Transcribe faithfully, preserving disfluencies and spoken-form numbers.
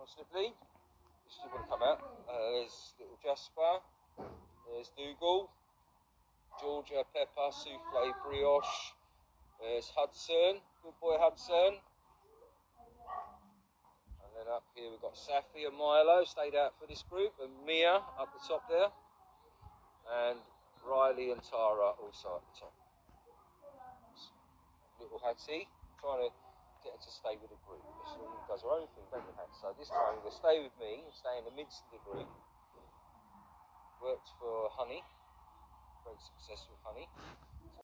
MillCompletely. This is going to come out. Uh, there's little Jasper. There's Dodo. Georgia Pepper Souffle Brioche. There's Hudson. Good boy Hudson. And then up here we've got Safi and Milo. Stayed out for this group. And Mia up the top there. And Riley and Tara also at the top. Little Hattie. Trying to get her to stay with the group. She does her own thing, don't you, Hattie? So this time you're going to stay with me and stay in the midst of the group. Worked for Honey. Great success with Honey.